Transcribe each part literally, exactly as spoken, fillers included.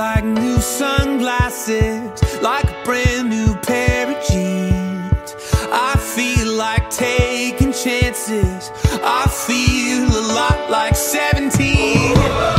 like new sunglasses, like a brand new pair of jeans. I feel like taking chances. I feel a lot like seventeen.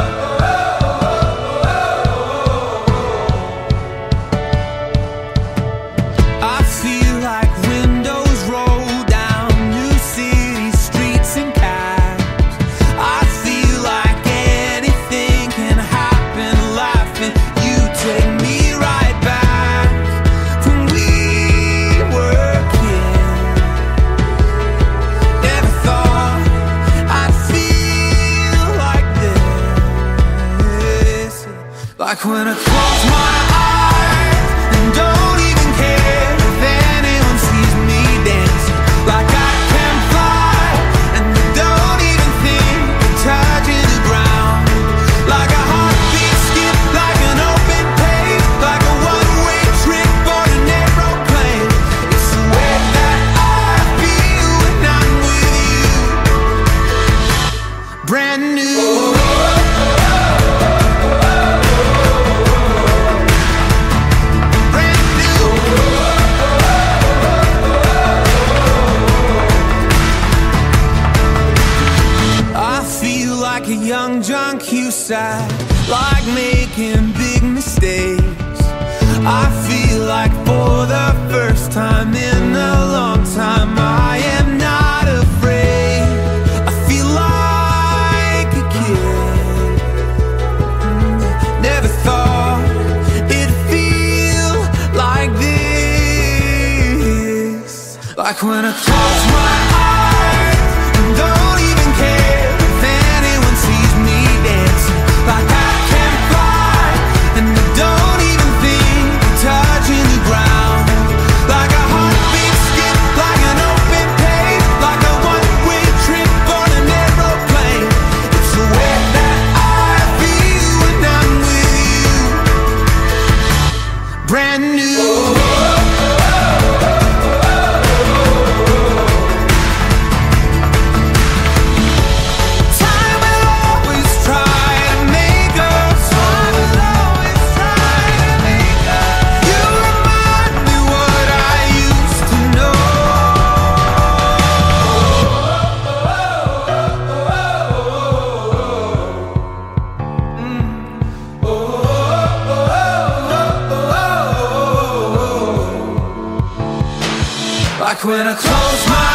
I feel like windows roll down new city streets and cabs. I feel like anything can happen, laughing. You take me right back when we were kids. Never thought I'd feel like this. Like when I close my eyes and don't even care if anyone sees me dancing. Like I can fly and I don't even think of touching the ground. Like a heartbeat skip, like an open page, like a one-way trip on an aeroplane. It's the way that I feel when I'm with you. Brand new. Like a young John Cusack, like making big mistakes. I feel like for the first time in a long time I am not afraid. I feel like a kid. Never thought it'd feel like this. Like when I close my eyes and don't even care if anyone sees me dancing. Like I can fly and I don't even think of touching the ground. Like a heartbeat skip, like an open page, like a one-way trip on an aeroplane. It's the way that I feel when I'm with you. Brand new. Like when I close my